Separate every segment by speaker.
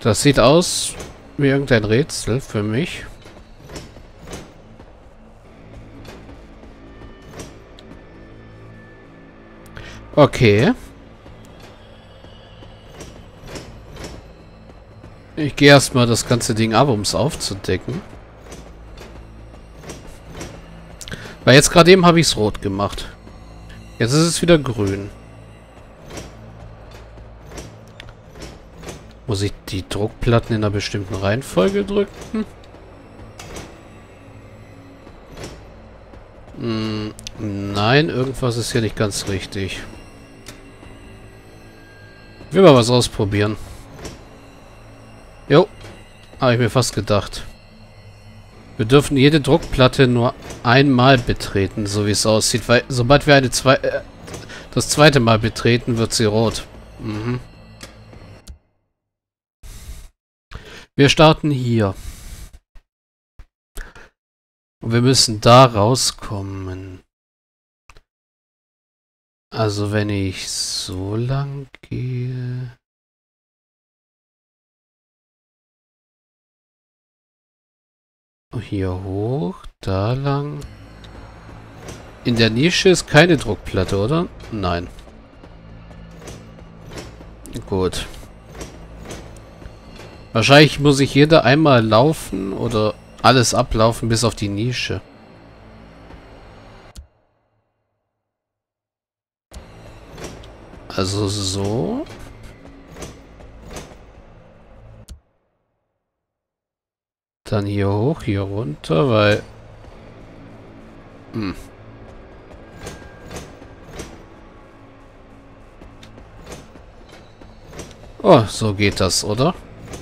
Speaker 1: Das sieht aus wie irgendein Rätsel für mich. Okay. Ich gehe erstmal das ganze Ding ab, um es aufzudecken. Weil jetzt gerade eben habe ich es rot gemacht. Jetzt ist es wieder grün. Muss ich die Druckplatten in einer bestimmten Reihenfolge drücken? Nein, irgendwas ist hier nicht ganz richtig. Ich will mal was ausprobieren. Jo, habe ich mir fast gedacht. Wir dürfen jede Druckplatte nur einmal betreten, so wie es aussieht. Weil sobald wir das zweite Mal betreten, wird sie rot. Mhm. Wir starten hier. Und wir müssen da rauskommen. Also wenn ich so lang gehe... Hier hoch, da lang. In der Nische ist keine Druckplatte, oder? Nein. Gut. Wahrscheinlich muss ich jeder einmal laufen oder alles ablaufen bis auf die Nische. Also so. Dann hier hoch, hier runter, weil... Oh, so geht das, oder?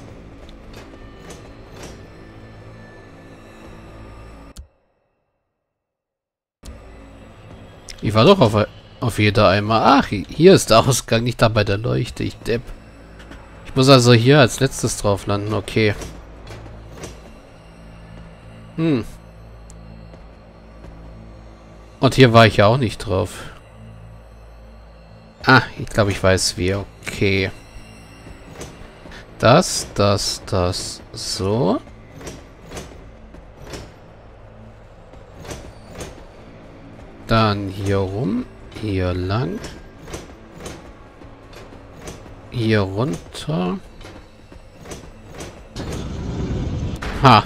Speaker 1: Ich war doch auf jeder einmal. Ach, hier ist der Ausgang, nicht da bei der Leuchte. Ich depp. Ich muss also hier als letztes drauf landen. Okay. Und hier war ich ja auch nicht drauf. Ah, ich glaube, ich weiß wie. Okay. Das. So. Dann hier rum. Hier lang. Hier runter. Ha.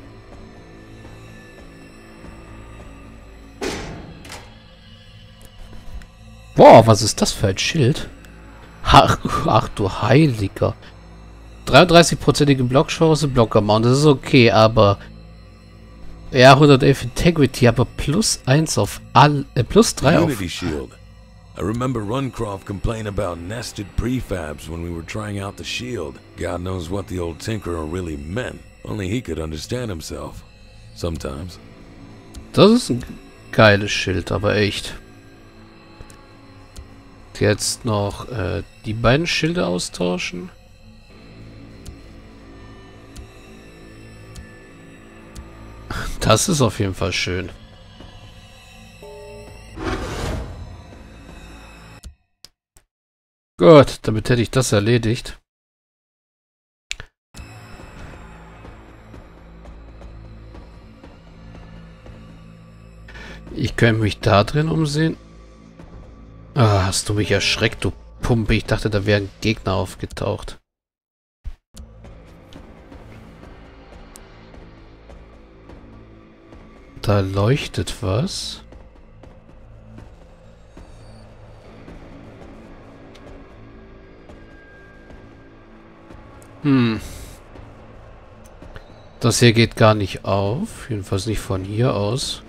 Speaker 1: Boah, was ist das für ein Schild? Ach du Heiliger. 33%ige Blockchance, Block-Amount. Das ist okay, aber... Ja, 111 Integrity, aber plus 1 auf all... plus 3 auf...
Speaker 2: Unity Shield. I remember Runcroft complained about nested prefabs when we were trying out the shield. God knows what the old tinkerer really meant. Only he could understand himself. Sometimes.
Speaker 1: Das ist ein geiles Schild, aber echt. Jetzt noch die beiden Schilde austauschen. Das ist auf jeden Fall schön. Gut, damit hätte ich das erledigt. Ich könnte mich da drin umsehen. Ah, hast du mich erschreckt, du Pumpe. Ich dachte, da wäre ein Gegner aufgetaucht. Da leuchtet was. Das hier geht gar nicht auf. Jedenfalls nicht von hier aus.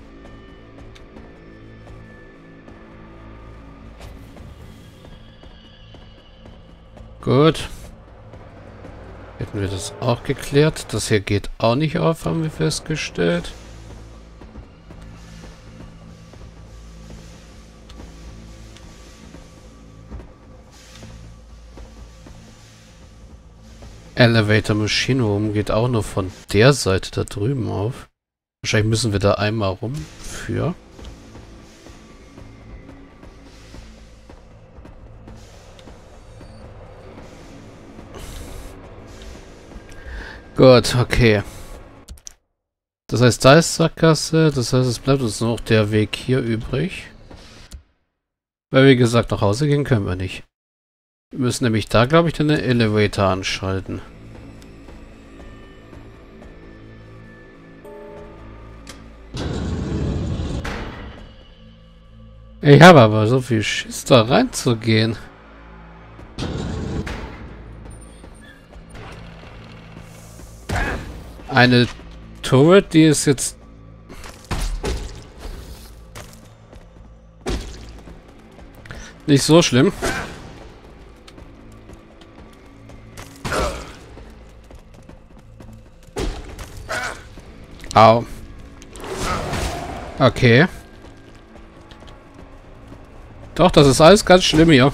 Speaker 1: Gut. Hätten wir das auch geklärt. Das hier geht auch nicht auf, haben wir festgestellt. Elevator Machine Room geht auch nur von der Seite da drüben auf. Wahrscheinlich müssen wir da einmal rum für. Gut, okay. Das heißt, da ist Sackgasse. Das heißt, es bleibt uns noch der Weg hier übrig. Weil, wie gesagt, nach Hause gehen können wir nicht. Wir müssen nämlich da, glaube ich, den Elevator anschalten. Ich habe aber so viel Schiss, da reinzugehen. Eine Turret, die ist jetzt... nicht so schlimm. Au. Okay. Doch, das ist alles ganz schlimm hier.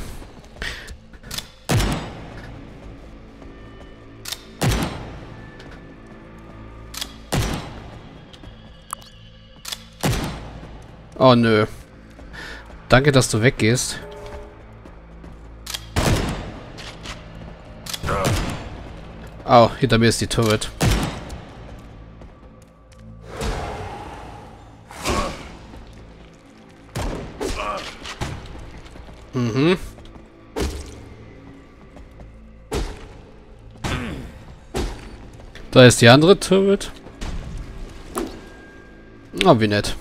Speaker 1: Oh nö. Danke, dass du weggehst. Oh, hinter mir ist die Turret. Mhm. Da ist die andere Turret. Oh, wie nett.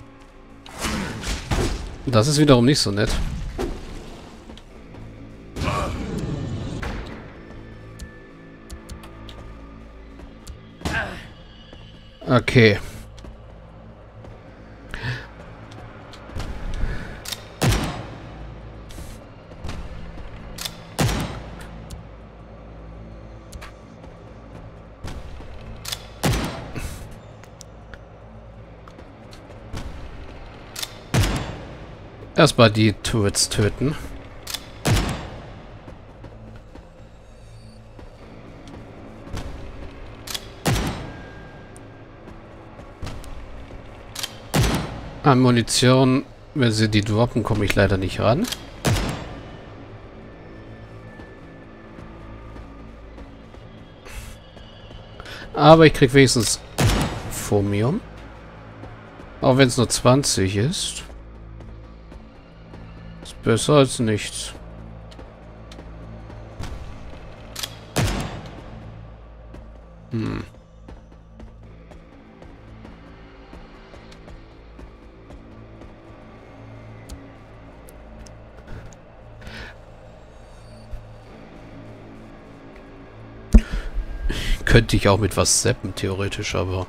Speaker 1: Das ist wiederum nicht so nett. Okay. Erstmal die Turrets töten. An Munition, wenn sie die droppen, komme ich leider nicht ran. Aber ich krieg wenigstens Fomium. Auch wenn es nur 20 ist. Ist besser als nichts. Hm. Könnte ich auch mit was zappen, theoretisch, aber...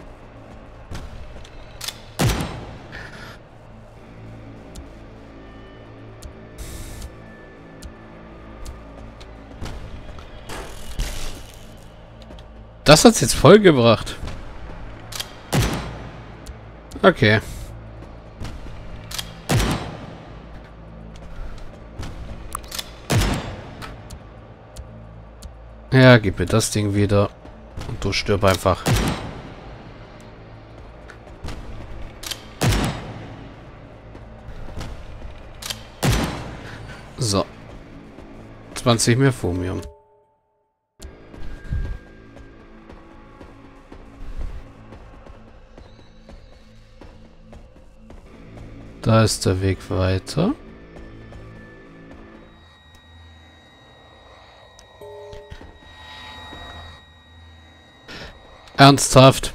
Speaker 1: Das hat's jetzt vollgebracht. Okay. Ja, gib mir das Ding wieder. Und du stirb einfach. So. 20 mehr Fomium. Da ist der Weg weiter. Ernsthaft?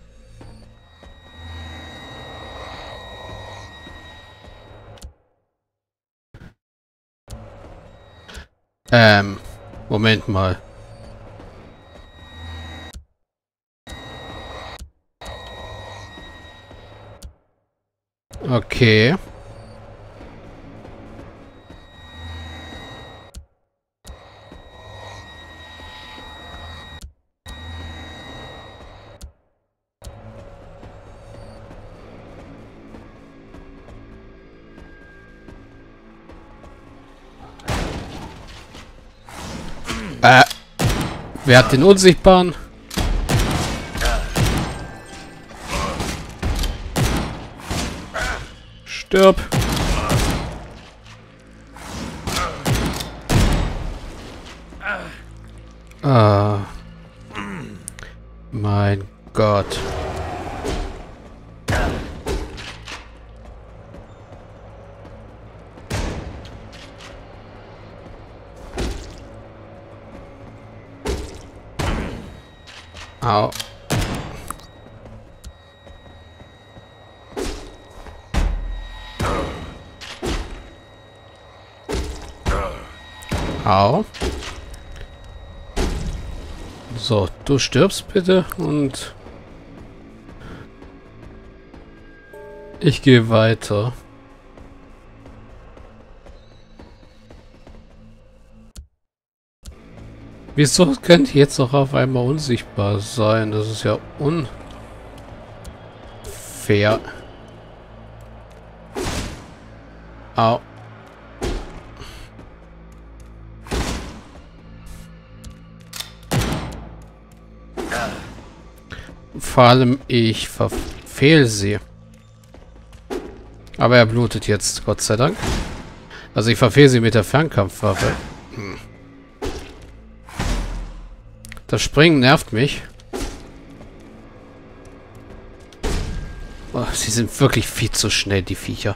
Speaker 1: Moment mal. Okay. Wer hat den Unsichtbaren? Stirb. Ah. Gott. Au. Au. So, du stirbst bitte und ich gehe weiter. Wieso könnt ihr jetzt noch auf einmal unsichtbar sein? Das ist ja unfair. Au. Vor allem, ich verfehle sie. Aber er blutet jetzt, Gott sei Dank. Also ich verfehle sie mit der Fernkampfwaffe. Das Springen nervt mich. Oh, sie sind wirklich viel zu schnell, die Viecher.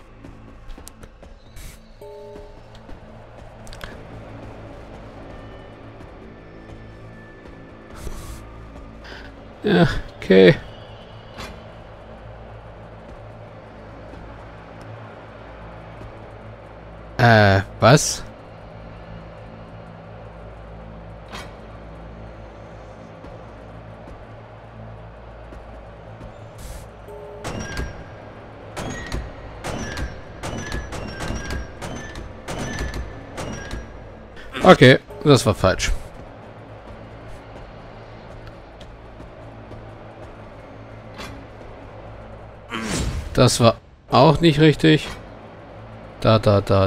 Speaker 1: Ja, okay. Was? Okay, das war falsch. Das war auch nicht richtig. Da.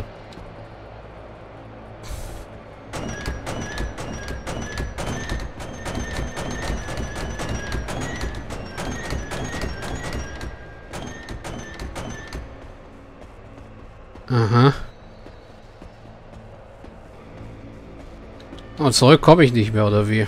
Speaker 1: Aha. Und zurück komme ich nicht mehr, oder wie?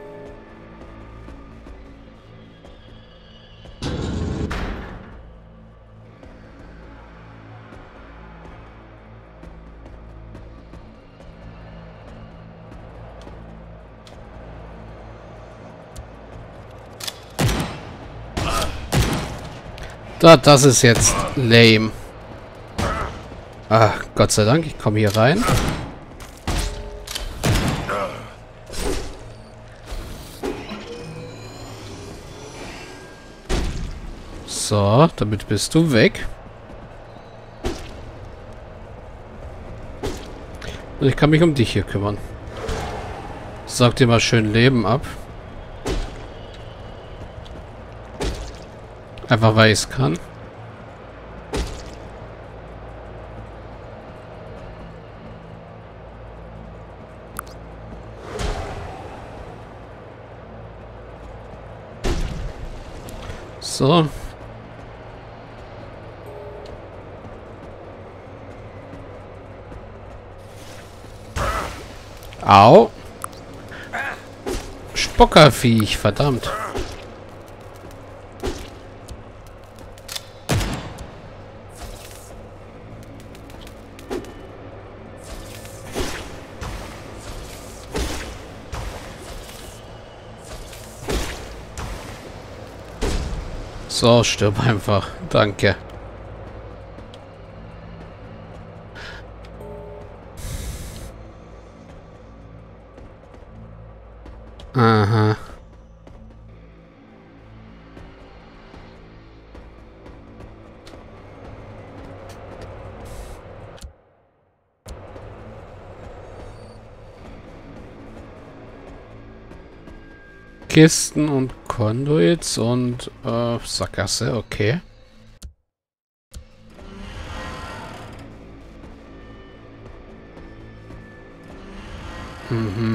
Speaker 1: Das ist jetzt lame. Ach, Gott sei Dank, ich komme hier rein. So, damit bist du weg. Und ich kann mich um dich hier kümmern. Sag dir mal schön Leben ab. Einfach weil ich es kann. So. Au. Spockerviech, verdammt. So, stirb einfach. Danke. Aha. Kisten und Conduits und Sackgasse, okay. Mhm.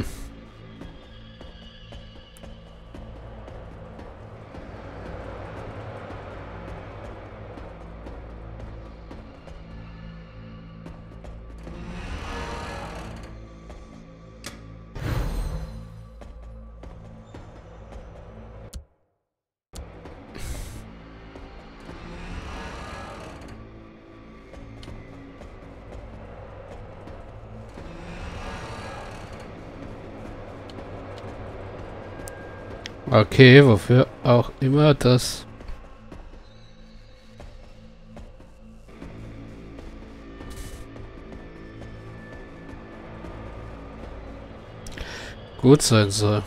Speaker 1: Okay, wofür auch immer das... gut sein soll.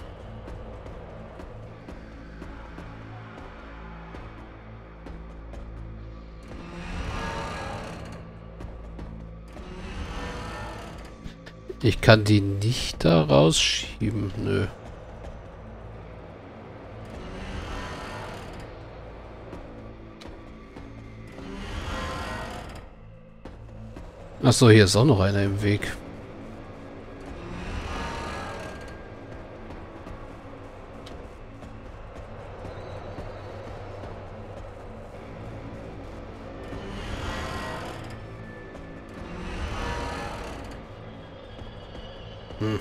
Speaker 1: Ich kann die nicht da rausschieben. Nö. Achso, hier ist auch noch einer im Weg. Hm.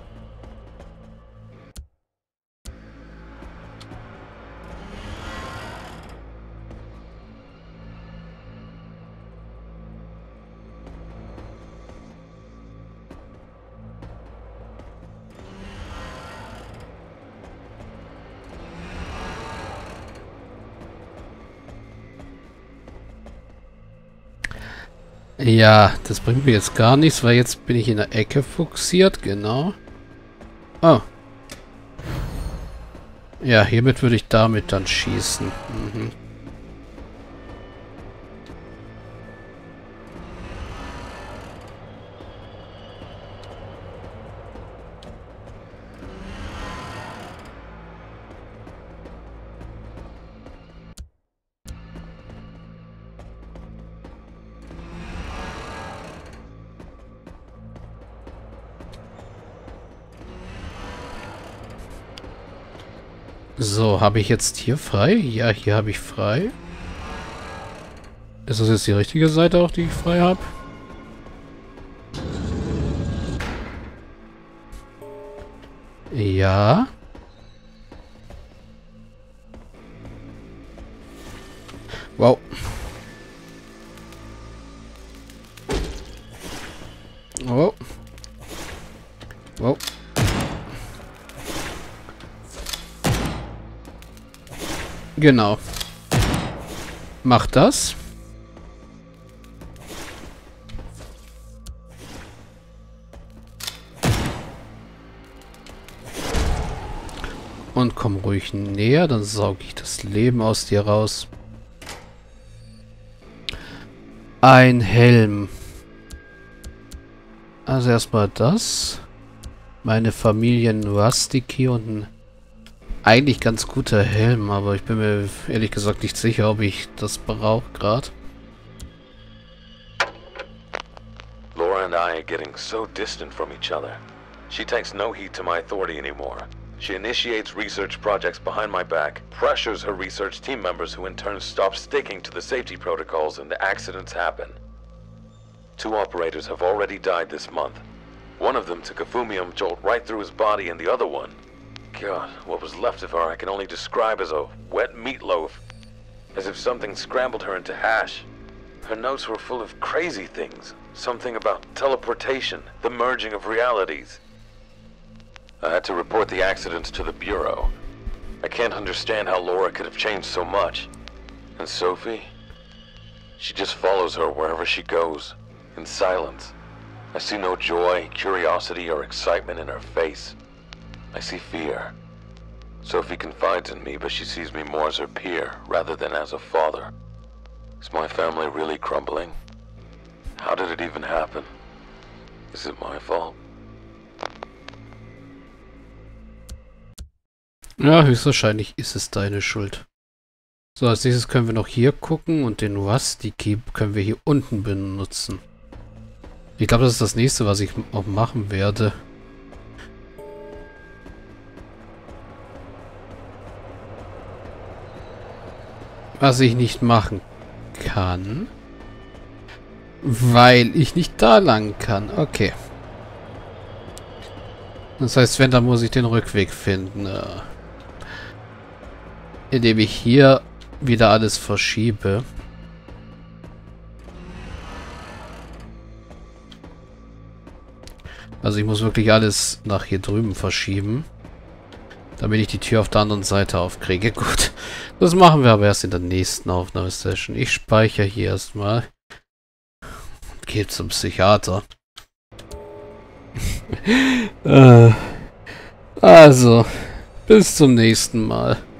Speaker 1: Ja, das bringt mir jetzt gar nichts, weil jetzt bin ich in der Ecke fixiert, genau. Oh. Ja, hiermit würde ich damit dann schießen. Mhm. So, habe ich jetzt hier frei? Ja, hier habe ich frei. Ist das jetzt die richtige Seite auch, die ich frei habe? Ja. Wow. Oh. Wow. Genau. Mach das. Und komm ruhig näher, dann sauge ich das Leben aus dir raus. Ein Helm. Also erstmal das. Meine Familie Rustiki und ein eigentlich ganz guter Helm, aber ich bin mir ehrlich gesagt nicht sicher, ob ich das brauche gerade.
Speaker 2: Laura and I are getting so distant from each other. She takes no heed to my authority anymore. She initiates research projects behind my back, pressures her research team members who in turn stop sticking to the safety protocols, and the accidents happen. 2 operators have already died this month. One of them took a fumium jolt right through his body, and the other one... God, what was left of her I can only describe as a wet meatloaf. As if something scrambled her into hash. Her notes were full of crazy things. Something about teleportation, the merging of realities. I had to report the accidents to the Bureau. I can't understand how Laura could have changed so much. And Sophie? She just follows her wherever she goes, in silence. I see no joy, curiosity, or excitement in her face. I see fear. Sophie confides in me, but she sees me more as her peer, rather than as a father. Is my family really crumbling? How did it even happen? Is it my fault?
Speaker 1: Ja, höchstwahrscheinlich ist es deine Schuld. So, als nächstes können wir noch hier gucken und den Rustiki können wir hier unten benutzen. Ich glaube, das ist das nächste, was ich auch machen werde. Was ich nicht machen kann. Weil ich nicht da lang kann. Okay. Das heißt, wenn, dann muss ich den Rückweg finden. Indem ich hier wieder alles verschiebe. Also ich muss wirklich alles nach hier drüben verschieben. Damit ich die Tür auf der anderen Seite aufkriege. Gut. Das machen wir aber erst in der nächsten Aufnahmesession. Ich speichere hier erstmal. Und gehe zum Psychiater. Also, bis zum nächsten Mal.